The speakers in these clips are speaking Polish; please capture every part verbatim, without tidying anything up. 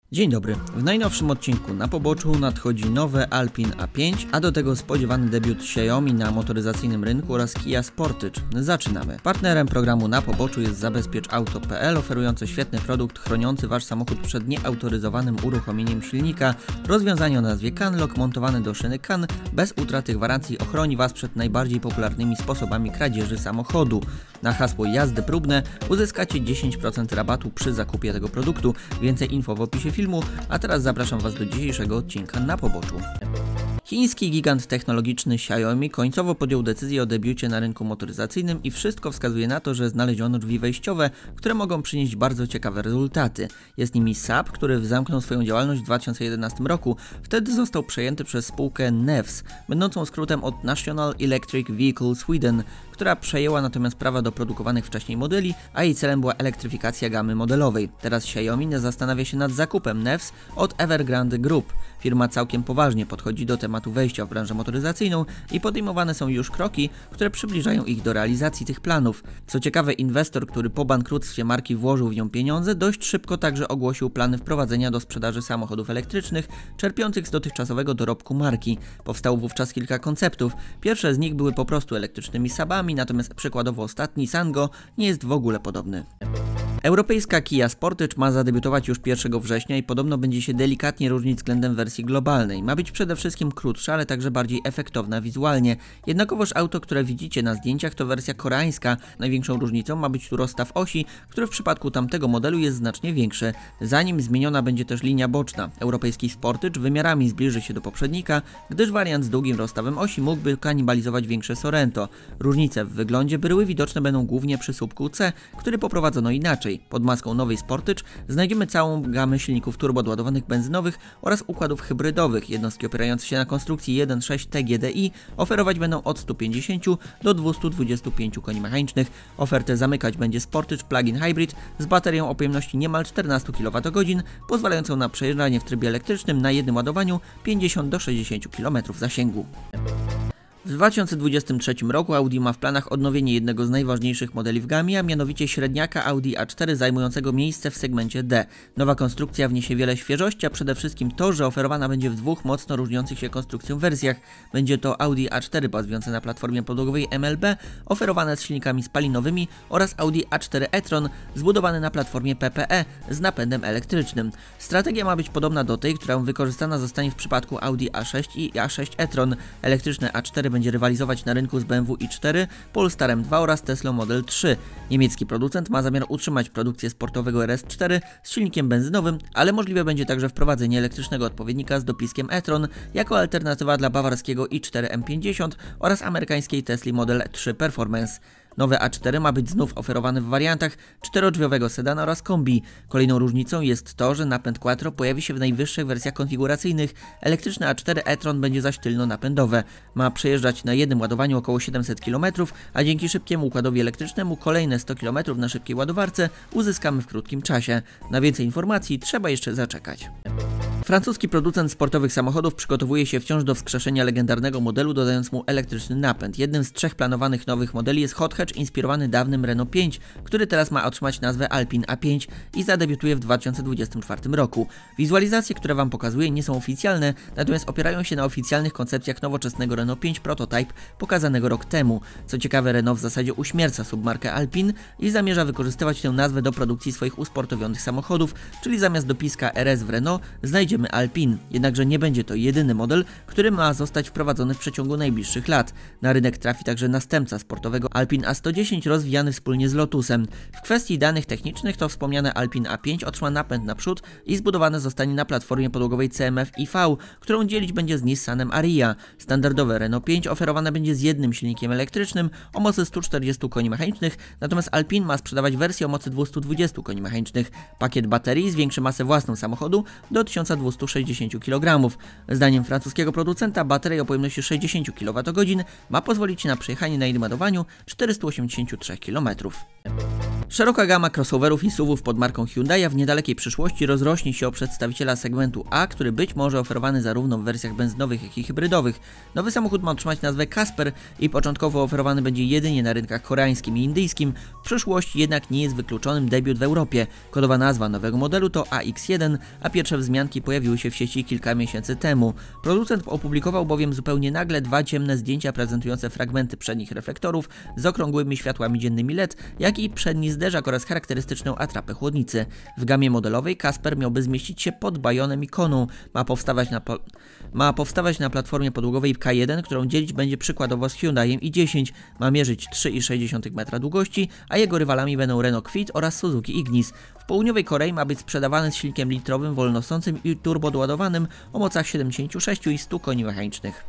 Dzień dobry. W najnowszym odcinku na poboczu nadchodzi nowe Alpine A pięć, a do tego spodziewany debiut Xiaomi na motoryzacyjnym rynku oraz Kia Sportage. Zaczynamy. Partnerem programu na poboczu jest zabezpiecz auto kropka pe el, oferujący świetny produkt chroniący Wasz samochód przed nieautoryzowanym uruchomieniem silnika. Rozwiązanie o nazwie CanLock montowane do szyny Can bez utraty gwarancji ochroni Was przed najbardziej popularnymi sposobami kradzieży samochodu. Na hasło jazdy próbne uzyskacie dziesięć procent rabatu przy zakupie tego produktu. Więcej info w opisie filmu, a teraz zapraszam Was do dzisiejszego odcinka na poboczu. Chiński gigant technologiczny Xiaomi końcowo podjął decyzję o debiucie na rynku motoryzacyjnym i wszystko wskazuje na to, że znaleziono drzwi wejściowe, które mogą przynieść bardzo ciekawe rezultaty. Jest nimi S A P, który zamknął swoją działalność w dwa tysiące jedenastym roku. Wtedy został przejęty przez spółkę N E V S, będącą skrótem od National Electric Vehicle Sweden, która przejęła natomiast prawa do produkowanych wcześniej modeli, a jej celem była elektryfikacja gamy modelowej. Teraz Xiaomi zastanawia się nad zakupem N E V S od Evergrande Group. Firma całkiem poważnie podchodzi do tematu wejścia w branżę motoryzacyjną i podejmowane są już kroki, które przybliżają ich do realizacji tych planów. Co ciekawe, inwestor, który po bankructwie marki włożył w nią pieniądze, dość szybko także ogłosił plany wprowadzenia do sprzedaży samochodów elektrycznych, czerpiących z dotychczasowego dorobku marki. Powstało wówczas kilka konceptów. Pierwsze z nich były po prostu elektrycznymi sabami, natomiast przykładowo ostatni Sango nie jest w ogóle podobny. Europejska Kia Sportage ma zadebiutować już pierwszego września i podobno będzie się delikatnie różnić względem wersji globalnej. Ma być przede wszystkim krótsza, ale także bardziej efektowna wizualnie. Jednakowoż auto, które widzicie na zdjęciach, to wersja koreańska. Największą różnicą ma być tu rozstaw osi, który w przypadku tamtego modelu jest znacznie większy. Za nim zmieniona będzie też linia boczna. Europejski Sportage wymiarami zbliży się do poprzednika, gdyż wariant z długim rozstawem osi mógłby kanibalizować większe Sorento. Różnice w wyglądzie bryły widoczne będą głównie przy słupku C, który poprowadzono inaczej. Pod maską nowej Sportage znajdziemy całą gamę silników turbodoładowanych benzynowych oraz układów hybrydowych. Jednostki opierające się na konstrukcji jeden przecinek sześć T G D I oferować będą od stu pięćdziesięciu do dwustu dwudziestu pięciu koni mechanicznych. Ofertę zamykać będzie Sportage Plug-in Hybrid z baterią o pojemności niemal czternastu kilowatogodzin, pozwalającą na przejeżdżanie w trybie elektrycznym na jednym ładowaniu pięćdziesiąt do sześćdziesięciu kilometrów zasięgu. W dwa tysiące dwudziestym trzecim roku Audi ma w planach odnowienie jednego z najważniejszych modeli w gamie, a mianowicie średniaka Audi A cztery zajmującego miejsce w segmencie D. Nowa konstrukcja wniesie wiele świeżości, a przede wszystkim to, że oferowana będzie w dwóch mocno różniących się konstrukcją wersjach. Będzie to Audi A cztery bazujące na platformie podłogowej M L B, oferowane z silnikami spalinowymi, oraz Audi A cztery e-tron zbudowany na platformie P P E z napędem elektrycznym. Strategia ma być podobna do tej, która wykorzystana zostanie w przypadku Audi A sześć i A sześć e-tron. Elektryczne A cztery będzie rywalizować na rynku z B M W i cztery, Polestarem dwa oraz Tesla Model trzy. Niemiecki producent ma zamiar utrzymać produkcję sportowego R S cztery z silnikiem benzynowym, ale możliwe będzie także wprowadzenie elektrycznego odpowiednika z dopiskiem e-tron jako alternatywa dla bawarskiego i cztery M pięćdziesiąt oraz amerykańskiej Tesla Model trzy Performance. Nowe A cztery ma być znów oferowany w wariantach czterodrzwiowego sedana oraz kombi. Kolejną różnicą jest to, że napęd Quattro pojawi się w najwyższych wersjach konfiguracyjnych. Elektryczne A cztery e-tron będzie zaś tylno-napędowe. Ma przejeżdżać na jednym ładowaniu około siedemset kilometrów, a dzięki szybkiemu układowi elektrycznemu kolejne sto kilometrów na szybkiej ładowarce uzyskamy w krótkim czasie. Na więcej informacji trzeba jeszcze zaczekać. Francuski producent sportowych samochodów przygotowuje się wciąż do wskrzeszenia legendarnego modelu, dodając mu elektryczny napęd. Jednym z trzech planowanych nowych modeli jest Hot Hatch inspirowany dawnym Renault pięć, który teraz ma otrzymać nazwę Alpine A pięć i zadebiutuje w dwa tysiące dwudziestym czwartym roku. Wizualizacje, które Wam pokazuję, nie są oficjalne, natomiast opierają się na oficjalnych koncepcjach nowoczesnego Renault pięć Prototype pokazanego rok temu. Co ciekawe, Renault w zasadzie uśmierca submarkę Alpine i zamierza wykorzystywać tę nazwę do produkcji swoich usportowionych samochodów, czyli zamiast dopiska R S w Renault znajdziemy Alpine. Jednakże nie będzie to jedyny model, który ma zostać wprowadzony w przeciągu najbliższych lat. Na rynek trafi także następca sportowego Alpine A sto dziesięć rozwijany wspólnie z Lotusem. W kwestii danych technicznych to wspomniane Alpine A pięć otrzyma napęd naprzód i zbudowane zostanie na platformie podłogowej C M F I V, którą dzielić będzie z Nissanem Ariya. Standardowe Renault pięć oferowane będzie z jednym silnikiem elektrycznym o mocy stu czterdziestu koni mechanicznych, natomiast Alpine ma sprzedawać wersję o mocy dwustu dwudziestu koni mechanicznych. Pakiet baterii zwiększy masę własną samochodu do tysiąc dwieście sześćdziesiąt kilogramów. Zdaniem francuskiego producenta bateria o pojemności sześćdziesiąt kilowatogodzin ma pozwolić na przejechanie na jednym ładowaniu czterystu osiemdziesięciu trzech kilometrów. Szeroka gama crossoverów i suwów pod marką Hyundai w niedalekiej przyszłości rozrośnie się o przedstawiciela segmentu A, który być może oferowany zarówno w wersjach benzynowych, jak i hybrydowych. Nowy samochód ma otrzymać nazwę Casper i początkowo oferowany będzie jedynie na rynkach koreańskim i indyjskim. W przyszłości jednak nie jest wykluczonym debiut w Europie. Kodowa nazwa nowego modelu to A X jeden, a pierwsze wzmianki pojawiły się w sieci kilka miesięcy temu. Producent opublikował bowiem zupełnie nagle dwa ciemne zdjęcia prezentujące fragmenty przednich reflektorów z okrągłymi światłami dziennymi L E D, jak i przedni zderzak oraz charakterystyczną atrapę chłodnicy. W gamie modelowej Casper miałby zmieścić się pod Bajonem i Koną. Ma powstawać na, ma powstawać na platformie podłogowej K jeden, którą dzielić będzie przykładowo z Hyundaiem i dziesięć. Ma mierzyć trzy i sześć metra długości, a jego rywalami będą Renault Kwid oraz Suzuki Ignis. W południowej Korei ma być sprzedawany z silnikiem litrowym wolnosącym i turbodoładowanym o mocach siedemdziesięciu sześciu i stu koni mechanicznych.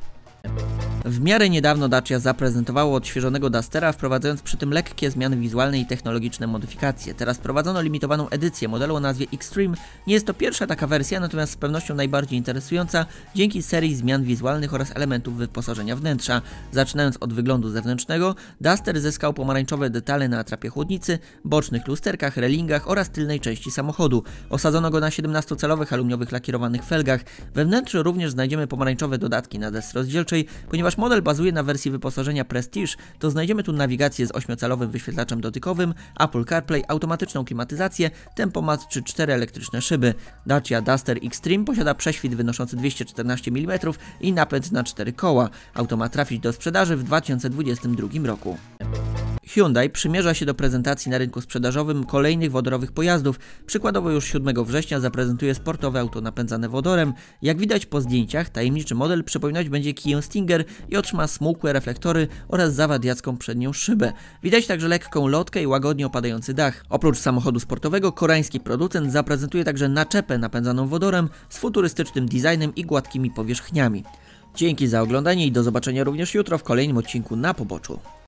W miarę niedawno Dacia zaprezentowało odświeżonego Dustera, wprowadzając przy tym lekkie zmiany wizualne i technologiczne modyfikacje. Teraz prowadzono limitowaną edycję modelu o nazwie Extreme. Nie jest to pierwsza taka wersja, natomiast z pewnością najbardziej interesująca dzięki serii zmian wizualnych oraz elementów wyposażenia wnętrza. Zaczynając od wyglądu zewnętrznego, Duster zyskał pomarańczowe detale na atrapie chłodnicy, bocznych lusterkach, relingach oraz tylnej części samochodu. Osadzono go na siedemnastocalowych aluminiowych lakierowanych felgach. We wnętrzu również znajdziemy pomarańczowe dodatki na desce rozdzielczej. Ponieważ model bazuje na wersji wyposażenia Prestige, to znajdziemy tu nawigację z ośmiocalowym wyświetlaczem dotykowym, Apple CarPlay, automatyczną klimatyzację, tempomat czy cztery elektryczne szyby. Dacia Duster Extreme posiada prześwit wynoszący dwieście czternaście milimetrów i napęd na cztery koła. Auto ma trafić do sprzedaży w dwa tysiące dwudziestym drugim roku. Hyundai przymierza się do prezentacji na rynku sprzedażowym kolejnych wodorowych pojazdów. Przykładowo już siódmego września zaprezentuje sportowe auto napędzane wodorem. Jak widać po zdjęciach, tajemniczy model przypominać będzie Kia Stinger i otrzyma smukłe reflektory oraz zawadiacką przednią szybę. Widać także lekką lotkę i łagodnie opadający dach. Oprócz samochodu sportowego, koreański producent zaprezentuje także naczepę napędzaną wodorem z futurystycznym designem i gładkimi powierzchniami. Dzięki za oglądanie i do zobaczenia również jutro w kolejnym odcinku Na Poboczu.